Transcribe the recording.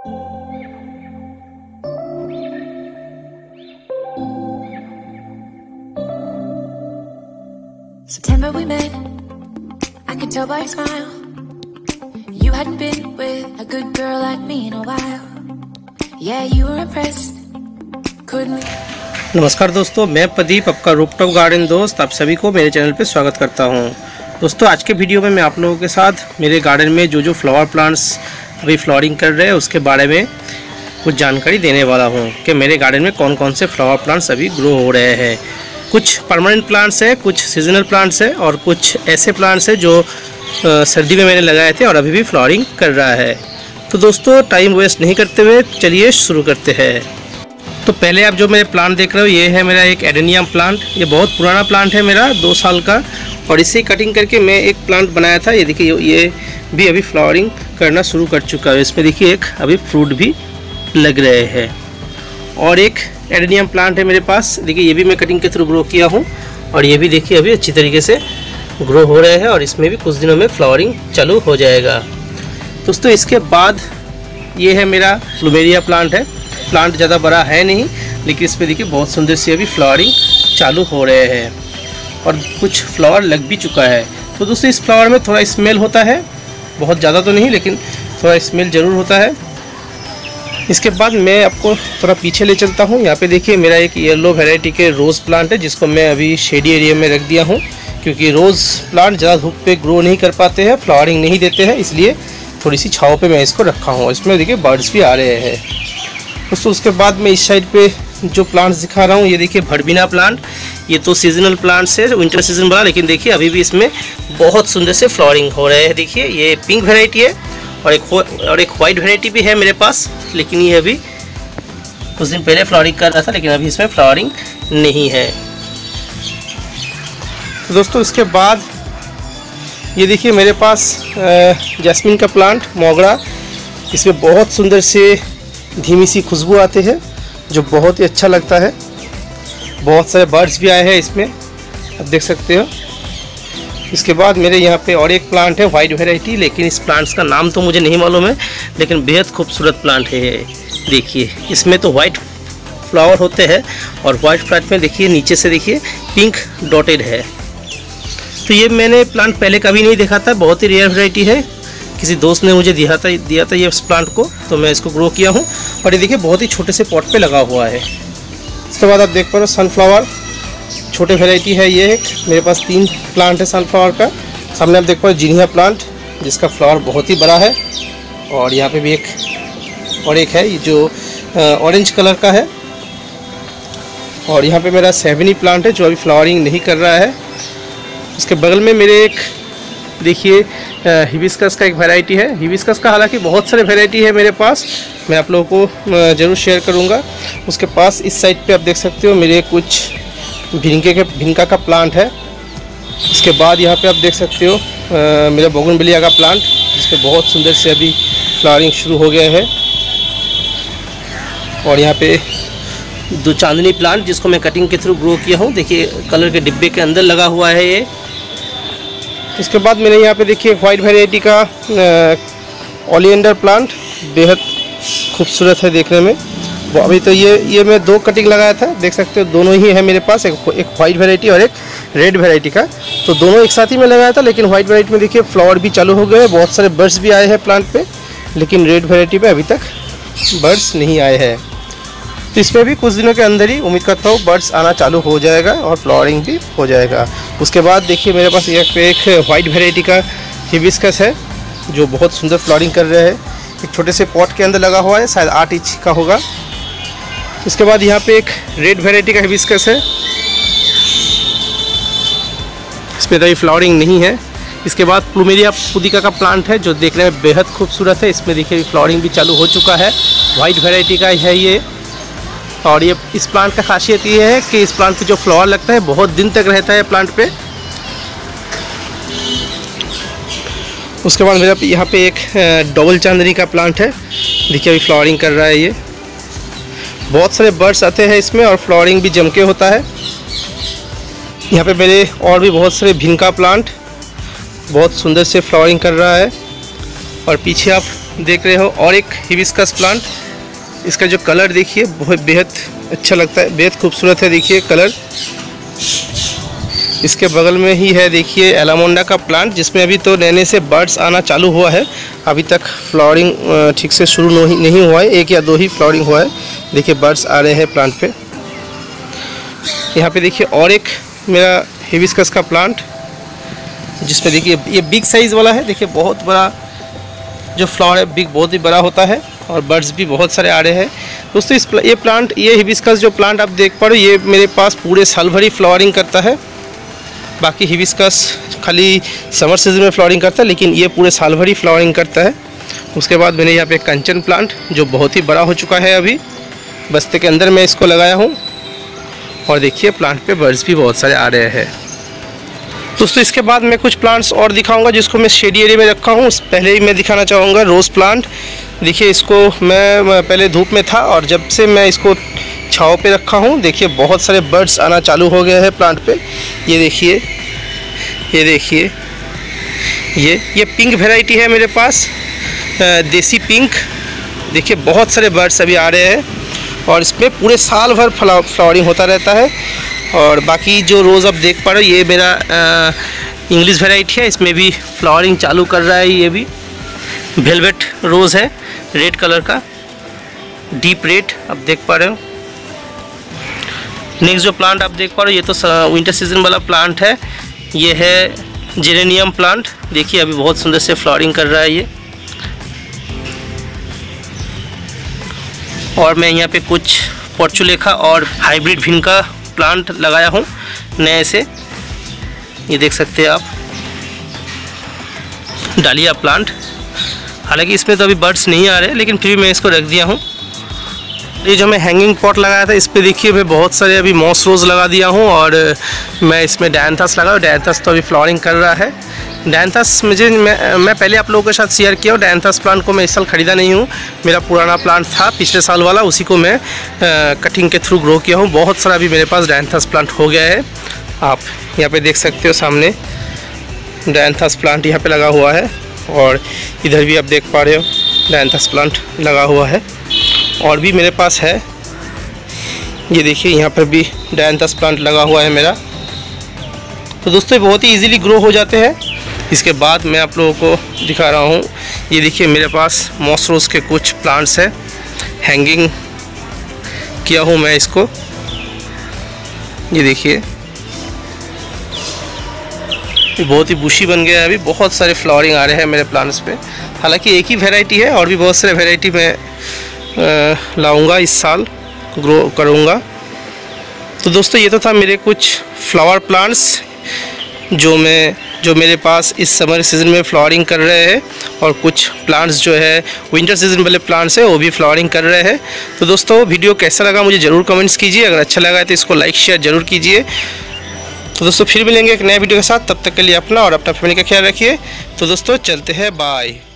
September we met, I could tell by your smile. You hadn't been with a good girl like me in a while. Yeah, you were impressed, couldn't we? नमस्कार दोस्तों, मैं प्रदीप, आपका rooftop garden दोस्त, आप सभी को मेरे channel पे स्वागत करता हूं। दोस्तों, आज के वीडियो में मैं आप लोगों के साथ मेरे गार्डन में जो फ्लावर प्लांट्स अभी फ्लावरिंग कर रहे हैं उसके बारे में कुछ जानकारी देने वाला हूं कि मेरे गार्डन में कौन कौन से फ्लावर प्लांट्स अभी ग्रो हो रहे हैं। कुछ परमानेंट प्लांट्स है, कुछ सीजनल प्लांट्स है और कुछ ऐसे प्लांट्स है जो सर्दी में मैंने लगाए थे और अभी भी फ्लावरिंग कर रहा है। तो दोस्तों, टाइम वेस्ट नहीं करते हुए चलिए शुरू करते हैं। तो पहले आप जो मेरे प्लांट देख रहे हो, ये है मेरा एक एडेनियम प्लांट। ये बहुत पुराना प्लांट है मेरा, 2 साल का, और इसे कटिंग करके मैं एक प्लांट बनाया था। ये देखिए, ये भी अभी फ्लावरिंग करना शुरू कर चुका है। इसमें देखिए एक अभी फ्रूट भी लग रहे हैं। और एक एडेनियम प्लांट है मेरे पास, देखिए ये भी मैं कटिंग के थ्रू ग्रो किया हूँ और ये भी देखिए अभी अच्छी तरीके से ग्रो हो रहे हैं और इसमें भी कुछ दिनों में फ्लावरिंग चालू हो जाएगा। दोस्तों, इसके बाद ये है मेरा प्लूमेरिया प्लांट है। प्लांट ज़्यादा बड़ा है नहीं, लेकिन इसमें देखिए बहुत सुंदर सी अभी फ्लावरिंग चालू हो रहे हैं और कुछ फ्लावर लग भी चुका है। तो दोस्तों, इस फ्लावर में थोड़ा स्मेल होता है, बहुत ज़्यादा तो नहीं लेकिन थोड़ा स्मेल ज़रूर होता है। इसके बाद मैं आपको थोड़ा पीछे ले चलता हूँ। यहाँ पे देखिए मेरा एक येलो वैरायटी के रोज़ प्लांट है, जिसको मैं अभी शेडी एरिया में रख दिया हूँ, क्योंकि रोज़ प्लांट ज़्यादा धूप पे ग्रो नहीं कर पाते हैं, फ्लावरिंग नहीं देते हैं, इसलिए थोड़ी सी छाँव पे मैं इसको रखा हूँ। इसमें देखिए बर्ड्स भी आ रहे हैं। दोस्तों, उसके बाद मैं इस साइड पे जो प्लांट्स दिखा रहा हूँ, ये देखिए भड़बीना प्लांट। ये तो सीजनल प्लांट्स है, विंटर सीजन वाला, लेकिन देखिए अभी भी इसमें बहुत सुंदर से फ्लावरिंग हो रहे हैं। देखिए ये पिंक वेराइटी है और एक वाइट वेराइटी भी है मेरे पास, लेकिन ये अभी कुछ दिन पहले फ्लावरिंग कर रहा था, लेकिन अभी इसमें फ्लावरिंग नहीं है। तो दोस्तों, इसके बाद ये देखिए मेरे पास जैस्मिन का प्लांट, मोगरा। इसमें बहुत सुंदर से धीमी सी खुशबू आती है जो बहुत ही अच्छा लगता है। बहुत सारे बर्ड्स भी आए हैं इसमें, आप देख सकते हो। इसके बाद मेरे यहाँ पे और एक प्लांट है वाइट वैरायटी, लेकिन इस प्लांट्स का नाम तो मुझे नहीं मालूम है, लेकिन बेहद खूबसूरत प्लांट है। देखिए इसमें तो वाइट फ्लावर होते हैं और वाइट प्लांट में देखिए नीचे से देखिए पिंक डॉटेड है। तो ये मैंने प्लांट पहले कभी नहीं देखा था, बहुत ही रेयर वैरायटी है। किसी दोस्त ने मुझे दिया था ये इस प्लांट को, तो मैं इसको ग्रो किया हूँ और ये देखिए बहुत ही छोटे से पॉट पे लगा हुआ है। इसके बाद आप देख पा रहे हो सनफ्लावर, छोटे वैरायटी है ये। एक मेरे पास 3 प्लांट है सनफ्लावर का। सामने आप देख पा रहे हो जिनिया प्लांट, जिसका फ्लावर बहुत ही बड़ा है। और यहाँ पे भी एक है ये जो ऑरेंज कलर का है। और यहाँ पे मेरा सेवनी प्लांट है जो अभी फ्लावरिंग नहीं कर रहा है। उसके बगल में मेरे एक देखिए हिबिस्कस का एक वैरायटी है। हिबिस्कस का हालांकि बहुत सारे वैरायटी है मेरे पास, मैं आप लोगों को ज़रूर शेयर करूँगा। उसके पास इस साइड पे आप देख सकते हो मेरे कुछ भिनका का प्लांट है। उसके बाद यहाँ पे आप देख सकते हो मेरा बोगनविलिया का प्लांट, जिसमें बहुत सुंदर से अभी फ्लावरिंग शुरू हो गया है। और यहाँ पे 2 चांदनी प्लांट, जिसको मैं कटिंग के थ्रू ग्रो किया हूँ। देखिए कलर के डिब्बे के अंदर लगा हुआ है ये। उसके बाद मैंने यहाँ पे देखिए वाइट वैरायटी का ओलिएंडर प्लांट, बेहद खूबसूरत है देखने में। अभी तो ये मैं 2 कटिंग लगाया था, देख सकते हो दोनों ही है मेरे पास, एक वाइट वैरायटी और एक रेड वैरायटी का। तो दोनों एक साथ ही मैं लगाया था, लेकिन वाइट वैरायटी में देखिए फ्लावर भी चालू हो गए हैं, बहुत सारे बर्ड्स भी आए हैं प्लांट पे, लेकिन रेड वैरायटी पे अभी तक बर्ड्स नहीं आए हैं। तो इसमें भी कुछ दिनों के अंदर ही उम्मीद करता हूँ बर्ड्स आना चालू हो जाएगा और फ्लावरिंग भी हो जाएगा। उसके बाद देखिए मेरे पास एक वाइट वैरायटी का हिबिस्कस है जो बहुत सुंदर फ्लावरिंग कर रहे हैं। एक छोटे से पॉट के अंदर लगा हुआ है, शायद 8 इंच का होगा। इसके बाद यहाँ पे एक रेड वैरायटी का हिबिस्कस है, इसमें अभी फ्लावरिंग नहीं है। इसके बाद प्लूमेरिया पुदिका का प्लांट है जो देखने में बेहद खूबसूरत है। इसमें देखिए फ्लावरिंग भी चालू हो चुका है, वाइट वैरायटी का है ये। और ये इस प्लांट का खासियत ये है कि इस प्लांट पे जो फ्लावर लगता है बहुत दिन तक रहता है प्लांट पे। उसके बाद मेरा यहाँ पे एक डबल चांदनी का प्लांट है, देखिए अभी फ्लावरिंग कर रहा है ये। बहुत सारे बर्ड्स आते हैं इसमें और फ्लावरिंग भी जम के होता है। यहाँ पे मेरे और भी बहुत सारे भिनका प्लांट बहुत सुंदर से फ्लावरिंग कर रहा है। और पीछे आप देख रहे हो और एक हिबिस्कस प्लांट। इसका जो कलर देखिए बहुत बेहद अच्छा लगता है, बेहद खूबसूरत है। देखिए कलर। इसके बगल में ही है देखिए एलामोंडा का प्लांट, जिसमें अभी तो नए से बर्ड्स आना चालू हुआ है। अभी तक फ्लावरिंग ठीक से शुरू नहीं हुआ है, 1 या 2 ही फ्लावरिंग हुआ है। देखिए बर्ड्स आ रहे हैं प्लांट पे। यहाँ पे देखिए और एक मेरा हिबिस्कस का प्लांट, जिसमें देखिए ये बिग साइज़ वाला है। देखिए बहुत बड़ा जो फ्लावर है, बिग बहुत ही बड़ा होता है और बर्ड्स भी बहुत सारे आ रहे हैं। दोस्तों ये हिबिस्कस जो प्लांट आप देख पा रहे हो, ये मेरे पास पूरे साल भर ही फ्लावरिंग करता है। बाकी हिबिस्कस खाली समर सीजन में फ्लावरिंग करता है, लेकिन ये पूरे साल भर ही फ्लावरिंग करता है। उसके बाद मैंने यहाँ पे कंचन प्लांट, जो बहुत ही बड़ा हो चुका है, अभी बस्ते के अंदर मैं इसको लगाया हूँ। और देखिए प्लांट पे बर्ड्स भी बहुत सारे आ रहे हैं। दोस्तों इसके बाद मैं कुछ प्लांट्स और दिखाऊंगा जिसको मैं शेडी एरिया में रखा हूँ। पहले ही मैं दिखाना चाहूँगा रोज़ प्लांट। देखिए इसको मैं पहले धूप में था और जब से मैं इसको छाँव पे रखा हूँ, देखिए बहुत सारे बर्ड्स आना चालू हो गए हैं प्लांट पे। ये देखिए, ये देखिए, ये पिंक वैरायटी है मेरे पास, देसी पिंक। देखिए बहुत सारे बर्ड्स अभी आ रहे हैं और इसमें पूरे साल भर फ्लावरिंग होता रहता है। और बाकी जो रोज़ आप देख पा रहे हो, ये मेरा इंग्लिश वैरायटी है, इसमें भी फ्लावरिंग चालू कर रहा है। ये भी वेलवेट रोज़ है, रेड कलर का, डीप रेड आप देख पा रहे हो। नेक्स्ट जो प्लांट आप देख पा रहे हो, ये तो विंटर सीजन वाला प्लांट है। ये है जेरेनियम प्लांट। देखिए अभी बहुत सुंदर से फ्लावरिंग कर रहा है ये। और मैं यहाँ पे कुछ पोर्चुलेखा और हाइब्रिड भिन का प्लांट लगाया हूँ नए से। ये देख सकते हैं आप, डालिया प्लांट। हालांकि इसमें तो अभी बर्ड्स नहीं आ रहे, लेकिन फिर भी मैं इसको रख दिया हूँ। ये जो मैं हैंगिंग पॉट लगाया था, इस पे देखिए मैं बहुत सारे अभी मॉस रोज़ लगा दिया हूँ। और मैं इसमें डायंथस लगाया। डायंथस तो अभी फ्लावरिंग कर रहा है। डायंथस मैं पहले आप लोगों के साथ शेयर किया हूँ। डायंथस प्लांट को मैं इस साल ख़रीदा नहीं हूँ, मेरा पुराना प्लांट था पिछले साल वाला, उसी को मैं कटिंग के थ्रू ग्रो किया हूँ। बहुत सारा अभी मेरे पास डायंथस प्लांट हो गया है। आप यहाँ पे देख सकते हो, सामने डायंथस प्लांट यहाँ पे लगा हुआ है। और इधर भी आप देख पा रहे हो डायंथस प्लांट लगा हुआ है। और भी मेरे पास है, ये देखिए यहाँ पर भी डायंथस प्लांट लगा हुआ है मेरा। तो दोस्तों बहुत ही इजीली ग्रो हो जाते हैं। इसके बाद मैं आप लोगों को दिखा रहा हूँ, ये देखिए मेरे पास मॉस रोज़ के कुछ प्लांट्स हैं, हैंगिंग किया हूँ मैं इसको। ये देखिए ये बहुत ही बुशी बन गया है। अभी बहुत सारे फ्लावरिंग आ रहे हैं मेरे प्लांट्स पे। हालांकि एक ही वैरायटी है, और भी बहुत सारे वैरायटी मैं लाऊंगा इस साल, ग्रो करूंगा। तो दोस्तों ये तो था मेरे कुछ फ्लावर प्लांट्स जो मेरे पास इस समर सीज़न में फ्लावरिंग कर रहे हैं। और कुछ प्लांट्स जो है विंटर सीज़न वाले प्लांट्स है, वो भी फ्लावरिंग कर रहे हैं। तो दोस्तों वीडियो कैसा लगा मुझे ज़रूर कमेंट्स कीजिए। अगर अच्छा लगा है तो इसको लाइक शेयर ज़रूर कीजिए। तो दोस्तों फिर मिलेंगे एक नए वीडियो के साथ। तब तक के लिए अपना और अपना फैमिली का ख्याल रखिए। तो दोस्तों चलते हैं, बाय।